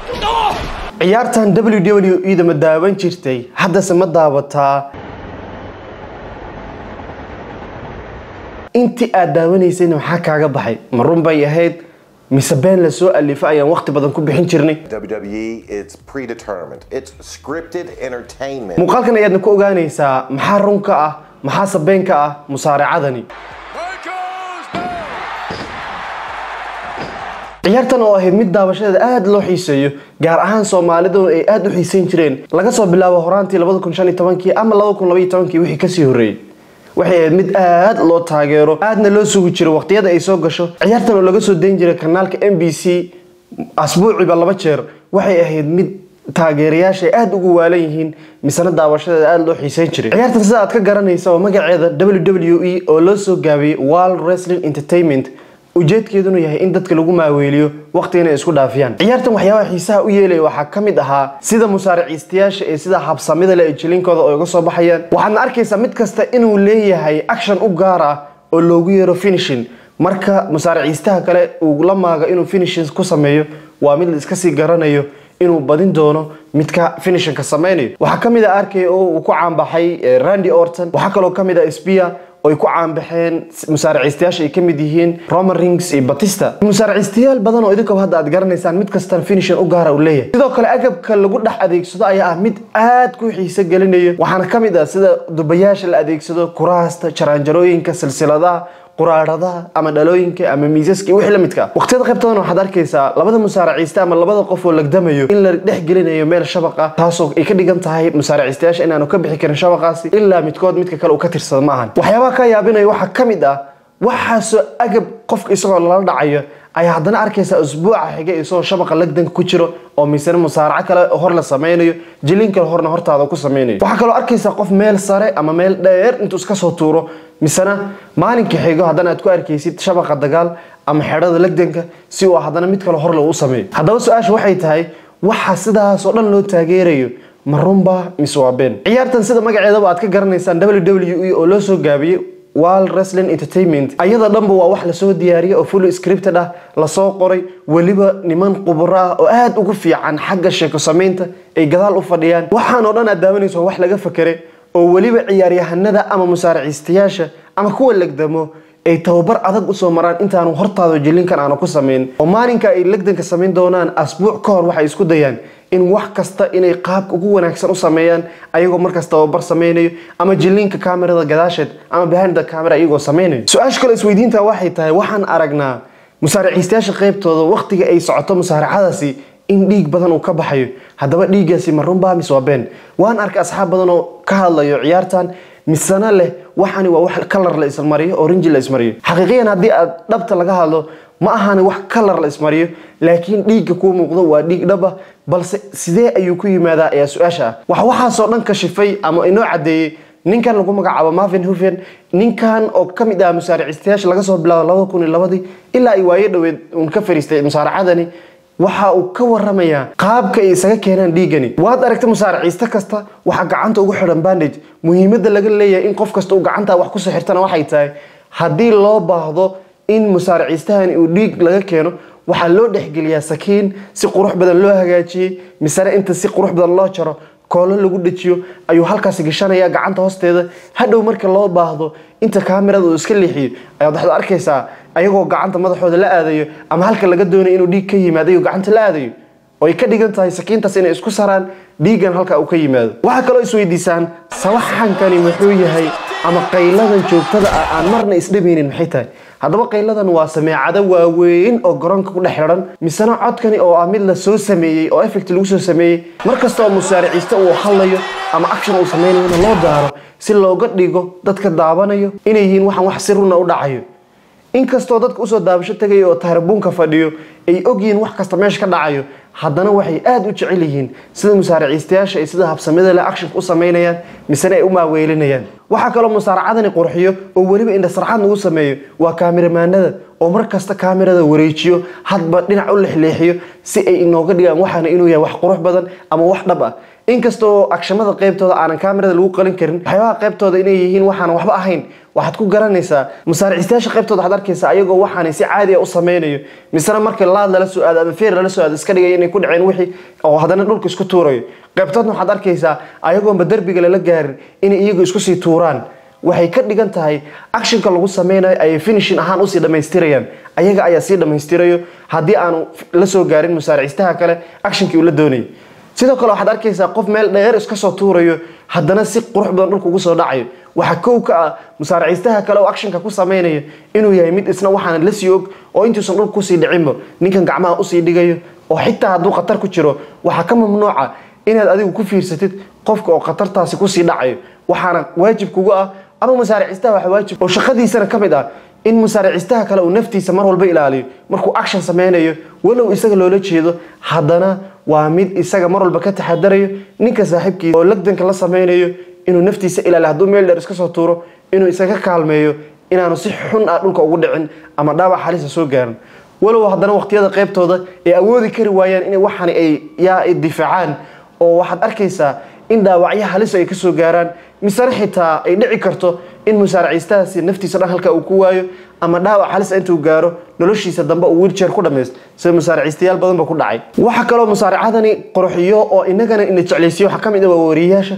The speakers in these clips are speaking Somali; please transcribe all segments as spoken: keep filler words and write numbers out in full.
ciyaartan W W E da ma daawan jirtay hadda se ma daawataa intii aad daawanaysayna maxaa kaaga baxay ma run bay ahayd mise been la soo alifay ayaan waqti badan ku bixin jirnay W W E it's predetermined it's scripted entertainment muuqaalkan ayaad ku ogaanaysaa maxaa run ka ah maxaa sabeen ka ah musaaracadani ciyaartan oo ahayd mid daawashada aad loo xiiseeyo gaar ahaan Soomaalidu ay aad u xiiseen jireen laga soo bilaabo horaantii laba kun shan iyo toban ama laba kun laba iyo toban wixii ka sii horeeyay waxay ahayd mid aad loo taageero aadna loo sugi jiray waqtiyada ay soo gasho ciyaartan oo laga soo deyn jiray kanaalka M B C asbuuciiba laba jeer waxay ahayd mid taageerayaasha aad ugu waalan yihiin misana daawashada aad loo xiiseen jiray ciyaartan sida aad ka garanaysaa oo magaceeda W W E oo loo soo gaabiyay World Wrestling Entertainment ujeedkeeduna yahay in dadka lagu maaweeliyo waqtiga isku dhaafiyaan ciyaartan waxyaabaha xiisaha u yeelay waxa kamid ahaa sida musaariciistayaasha ee sida habsamida la ejilinkooda oo uga soo baxayaan waxaad arkaysaa mid kasta inuu leeyahay action u gaar ah oo loogu yeero finishing marka musaariciistaha kale uu la maaga inuu finishing ku sameeyo waa mid iska sii garanayo inuu badin doono midka finishing ka sameeyo waxa kamid ah arkay oo uu ku caanbaxay Randy Orton waxa kale oo kamid ah Spear oo ku caan baxeen musaariciistayaasha ay kamid yihiin Roman Reigns iyo Batista musaariciistayaal badan oo idinka hadda aad garanaysaan mid kasta finishing u gaar ah u leeyahay sidoo kale agabka lagu dhax adeegsado ayaa ah mid aad ku xiiso gelinayo waxaana kamid ah sida dubayaasha la adeegsado kuraasta jaraanjarooyinka silsiladaha quraaradaha ama dhalooyinka ama miisaska wixii la midka waqtiyada qaybtadan waxaad arkaysaa labada musaariciista ama labada qof oo lagdamayo in la dhex gelinayo meel shabaq ah taasoo ay ka dhigan tahay musaariciistayaasha in aanu ka bixi karin shabaqaasi ilaa midkood midka kale uu ka tirsado ma ahan waxyaabaha ka yaabinaya waxa kamid ah waxaasoo agab qofka isagoo la dhacayo ayaa haddana arkaysaa usbuuca xiga isagoo shabaqa lagdanka ku jiro oo miisana musaaraca kale hor la sameynayo jilinka horna hortaada ku sameynayo waxa kale oo arkaysaa qof meel sare ama meel dheer intuu iska soo tuuro misana maalinka xigo haddana aad ku arkaysid shabaqa dagaal ama xeerada lagdanka si uu haddana mid kale hor loo sameeyo haddaba su'aashu waxay tahay waxa sidaas oo dhan loo taageerayo ma runba mise waa been ciyaartan sida magaceedaba aad ka garanaysaan W W E oo loo soo gaabiyay World Wrestling Entertainment ayada dhanba waa wax la soo diyaariyay oo full scripted ah la soo qoray waliba niman khubaro ah oo aad ugu fiican xagga sheeko sameynta ay gadaal u fadhiyaan waxaan oo dhan aad daawanayso wax laga fakiray oo waliba ciyaaryahanada ama musaariciistayaasha ama kuwa lagdamo ay tababar adag u soo maraan intaanu hortaado jilinkan aanu ku sameyn oo maalinka ay lagdanka sameyn doonaan asbuuc ka hor waxay isku dayaan in wax kasta inay qaab ugu wanaagsan u sameeyaan ayagoo markaas tababar sameynayo ama jilinka kamerada gadaasheed ama behind the camera ayagoo sameynayo su'aasha kale isweydiinta waxay tahay waxaan aragnaa musaariciistayaasha qaybtooda waqtiga ay socoto musaaracadaasi in dhiig badan uu ka baxayo haddaba dhiigaasi ma runba mise waa been waan arkay asxaab badan oo ka hadlayo ciyaartan misana leh waxani waa wax color la ismariyo orange la ismariyo xaqiiqiyan haddii aad dhabta laga hadlo ma ahan wax color la ismariyo laakiin dhiigga ku muuqdo waa dhiig dhaba balse sidee ayuu ku yimaadaa ayaa su'aasha ah waxa waxa soo dhan ka shifay ama inoo cadeeyay ninkan lagu magacaabo Marvin Hufen ninkan oo kamid ah musaariciistayaasha laga soo bilaabo laba kun iyo laba ilaa ay waayo dhaweed uu ka fariistay musaaracadani waxa uu ka waramayaa qaabka ay isaga keenaan dhiigani waad aragtay musaariciista kasta waxa gacanta ugu xiran bandage muhiimadda laga leeyahay in qof kasta uu gacanta wax ku soo xirtana waxay tahay haddii loo baahdo in musaariciistahan uu dhiig laga keeno waxa loo dhexgeliyaa sakiin si qurux badan loo hagaajiyay misana inta si qurux badan loo jaro koolo lagu dhajiyo ayuu halkaas gashanaya gacanta hoosteeda hadhow marka loo baahdo inta kaamirada uu iska leexiyo ayaad waxaad arkaysaa ayagoo gacanta madaxooda la aadayo ama halka laga doonayo inuu dhiig ka yimaado ayuu gacanta la aadayo oo ay ka dhigan tahay sakiintaas inay isku saraan dhiigan halka uu ka yimaado waxa kale oo isweydiisaan sawaxankani muxuu yahay ama qayladan joogtada ah aan marna isdhamaynin maxay tahay haddaba qayladan waa sameecado waaweyn oo garoonka ku dhex xiran misana codkani oo ah mid la soo sameeyay oo effect lagu soo sameeyay markasta oo musaariciista uu hadlayo ama action uu sameynayo loo daaro si looga dhigo dadka daawanayo inay yihiin waxan wax si run ah u dhacayo inkastoo dadka usoo daabasho tagay oo taarbuunka fadhiyo ay ogyiin wax kasta meesha ka dhacayo haddana waxay aad u jecel yihiin sida musaariciistayaasha ay sida habsamida leh action u sameynayaan misana ay u maaweelinayaan waxa kale oo musaaracadani qurxiyo oo waliba indha sarxad lagu sameeyo waa kaamiramanada oo mar kasta kaamirada wareejiyo hadba dhinac u lixleexiyo si ay inooga dhigaan waxana inuu yahay wax qurux badan ama wax dhab ah inkastoo akshamada qaybtooda aanan kaamirada lagu qalin karin waxyaabaha qaybtooda inay yihiin waxaan waxba ahayn waxaad ku garanaysaa musaaricistayaasha qaybtooda waxaad arkaysaa ayagoo waxaan si caadi ah u sameynayo misana markii laad lala soo aado ama feer lala soo aado iska dhigay inay ku dhaceen wixii oo hadana dhulka isku tuurayo qaybtoodna waxaad arkaysaa ayagoo ba darbiga lala gaarin inay iyagu isku sii tuuraan waxay ka dhigan tahay actionka lagu sameynayo ay finishing ahaan u sii dhameystirayaan ayaga ayaa sii dhameystirayo hadii aanu la soo gaarin musaaricistaha kale actionkii uu la doonay sidoo kale waxaad arkaysaa qof meel dheer iska soo tuurayo hadana si qurux badan dhulka ugu soo dhacayo waxa koow ka ah musaaricistaha kale oo actionka ku sameynayo inuu yahay mid isna waxaan la sii og oo intuusan dhulka ku sii dhicinba ninkan gacmaha u sii dhigayo oo xitaa hadduu khatar ku jiro waxa ka mamnuuca inaad adigu ku fiirsatid qofka oo khatartaasi ku sii dhacayo waxaana waajib kugu ah ama musaaricistaha waxa waajib oo shaqadiisana kamid ah in musaaricistaha kale uu naftiisa mar walba ilaaliyo markuu action sameynayo walow isaga loola jeedo hadana waa mid isaga mar walba ka taxadarayo ninka saaxiibkiisa oo lagdanka la sameynayo inuu naftiisa ilaaliyo hadduu meel dheer iska soo tuuro inuu isaga kaalmeeyo inaanu si xun ah dhulka ugu dhicin ama dhaawac halis soo gaarin walow hadana waqtiyada qaybtooda ay awoodi kari waayaan inay waxan ay yaa difaacaan oo waxaad arkaysaa in dhaawacyo halis ay ka soo gaaraan misana xitaa ay dhici karto in musaaricistaasi naftiisa dhan halka uu ku waayo ama dhaawac halis intuu gaaro noloshiisa dambe uu wheelchair ku dhameeyo sida musaaricistayaal badan ba ku dhacay waxa kale oo musaaricadani qurxiyo oo inagana in jeclaysiyo waxa kamid ah wariyaasha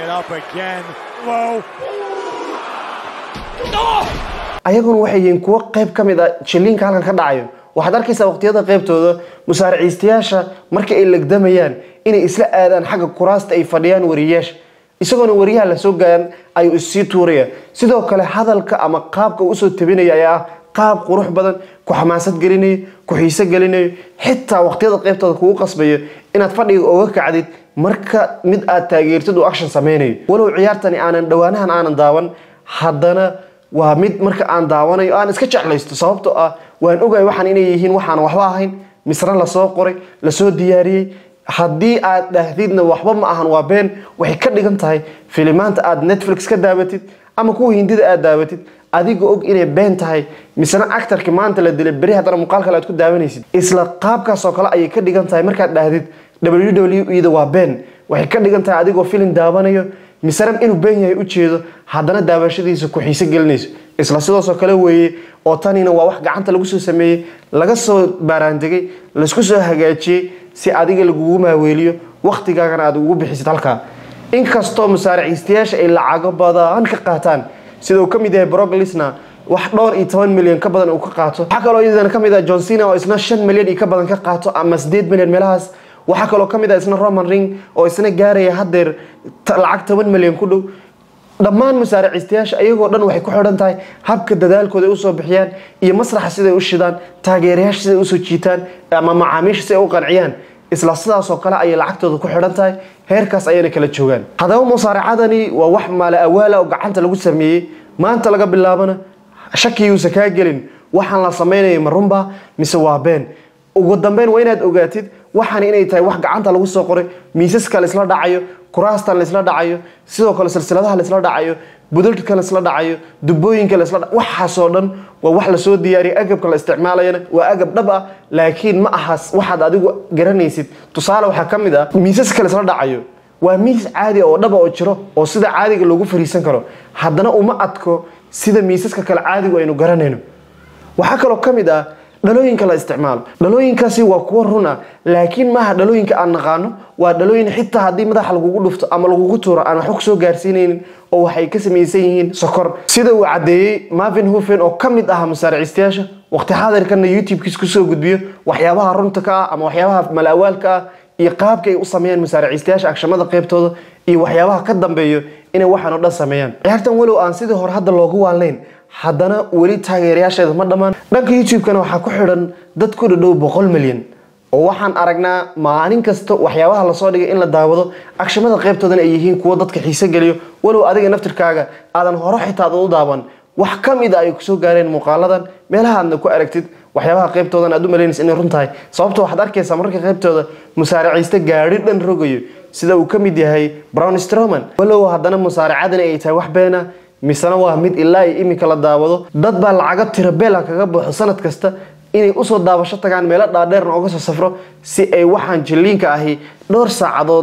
ayaguna waxay yihiin kuwa qayb kamid ah jilliinka halkan ka dhacayo waxaad arkaysaa waqtiyada qaybtooda musaaricistayaasha markii ay lagdamayaan inay isla aadaan xagga kuraasta ay fadhiyaan wariyaasha isagoona wariyaha la soo gaaran ay isii tuuraya sidoo kale hadalka ama qaabka uu soo tabinaya ayaa ah qaab qurux badan ku xamaasad gelinayo ku xiiso gelinayo xitaa waqtiyada qaybtooda kugu qasbayo inaad fadhiga uga kacdid marka mid aad taageertid uu action sameynayo walow ciyaartani aanan dhawaanahan aanan daawan haddana waa mid marka aan daawanayo aan iska jeclaysto sababtoo ah waan ogahay waxaan inay yihiin waxaan waxba ahayn misran la soo qoray la soo diyaariyay haddii aad dhahdidna waxba ma ahan waa been waxay ka dhigan tahay filimaanta aad Netflix ka daabatid ama kuwa hindida aad daabatid adiga og inay been tahay misna actorki maanta la dilay bari hadana muuqaal kale aad ku daawanaysid isla qaabkaas oo kale ayay ka dhigan tahay markaad dhahdid W W E da waa been waxay ka dhigan tahay adigoo film daawanayo misna inuu been yahay u jeedo hadana daawashadiisa ku xiiso gelinayso isla sidoo soo kale weeye oo tanina waa wax gacanta lagu soo sameeyay laga soo baaraandegay la isku soo hagaajiyay si adiga lagu maaweeliyo waqtigaagana aad ugu bixisid halka inkastoo musaaricistayaasha ay lacag badan ka qaataan sidoo kamid yahay Brock Lesnar wax dhowr iyo toban milyan ka badan uu ka qaato waxa kale oo iyadana kamid ah John Cena oo isna shan milyan iyo ka badan ka qaato ama sideed milyan meelahaas waxa kale oo kamid ah isna Roman Reigns oo isna gaaraya hadeer lacag toban milyan ku dhow dhammaan musaaricistayaasha ayagoo dhan waxay ku xidhan tahay habka dadaalkooda ay u soo bixiyaan iyo masraxa sida ay u shidaan taageerayaasha sida ay u soo jiitaan ama macaamiisha sida ay u qanciyaan isla sidaas oo kale ay lacagtooda ku xidhan tahay heerkaas ayayna kala joogaan hadaba musaaricadani waa wax maal awaala oo gacanta lagu sameeyay maanta laga bilaabana shakiyuusa ka gelin waxaan la sameeyay marumba mise waa been ugu dambeyn waa inaad ogaatid waxaan inay tahay wax gacanta lagu soo qoray miisaska la isla dhacayo kuraasta la isla dhacayo sidoo kale silsiladaha la isla dhacayo budulka la isla dhacayo dubooyinka la isla waxa soo dhan waa wax la soo diyaariyay agabka la isticmaalayna waa agab dhab ah laakiin ma aha waxaad adigu garanaysid tusaale waxa kamid ah miisaska la isla dhacayo waa miis caadi oo dhab oo jiro oo sida caadiga loogu fariisan karo haddana uma adko sida miisaska kale caadigu aynu garanayno waxa kale oo kamid ah dhalooyinka la isticmaalo dhalooyinkaasi waa kuwa run ah laakiin maaha dhalooyinka aan naqaano waa dhalooyin xitaa haddii madaxa lagugu dhufto ama lagugu tuuro aan wax soo gaarsiinaynin oo waxay ka samaysan yihiin sokor sida uu cadeeyay Marvin Hofen oo kamid ah musaaricistayaasha waqti xaadirkan YouTube-kiisa ku soo gudbiyo waxyaabaha runta ka ah ama waxyaabaha malawaalka ah iyo qaabka ay u sameeyaan musaaricistayaasha akshamada qaybtooda iyo waxyaabaha ka dambeeyo inay waxaan oo dhan sameeyaan ciyaartan walow aan sidii hore hadda loogu waaleyn haddana weli taageerayaasheeda ma dhamaan dhanka YouTube-kana waxaa ku xidhan dad ku dhow boqol milyan oo waxaan aragnaa maalin kasta waxyaabaha la soo dhigay in la daawado akshamada qaybtoodana ay yihiin kuwa dadka xiiso geliyo walow adiga naftirkaaga aadan hore xitaa u daawan wax kamid ay ku soo gaareen muuqaaladan meelaha aad ku aragtid waxyaabaha qaybtoodana aad u maleynaysid inay run tahay sababtoo waxaad arkaysaa marka qaybtooda musaaricista gaari dhan rogayo sida uu kamid yahay Braun Strowman walow haddana musaaricadani ay tahay wax beena misana waa mid ilaa ay imika la daawado dad baa lacag tiro beel kaga buuxo sanad kasta inay u soo daawasho tagaan meel dhaadheer oo uga soo safro si ay waxaan jilliinka ahi dhowr saacadood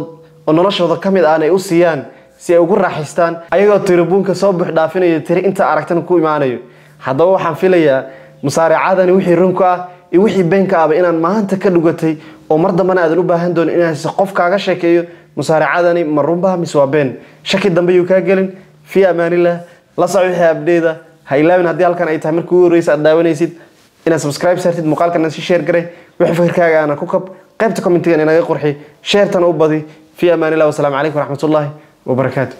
oo noloshooda kamid ah ay u siiyaan si ay ugu raaxaystaan ayagoo tiribuunka soo buux dhaafinayo tiri inta aragtan ku imaanayo haddaba waxaan filayaa musaaracadani wixii runka ah iyo wixii beenka ah inaan maanta ka dhugatay oo mar dambana aad u baahan doon inaan si qof kaaga sheekeeyo musaaracadani ma runba mise waa been shaki dambe yu ka gelin fi amaanillah la socodii abdeeda ha ilaawin haddii halkan ay tahay markii ugu horreysay aad daawanaysid inaad subscribe sartid muuqaalkan si share garay wixii fikirkaaga ana ku kab qaybta commentiga inaga qurxi share tan u badi fi amaanillah wa salaamu alaykum wa rahmatullahi wa barakatuh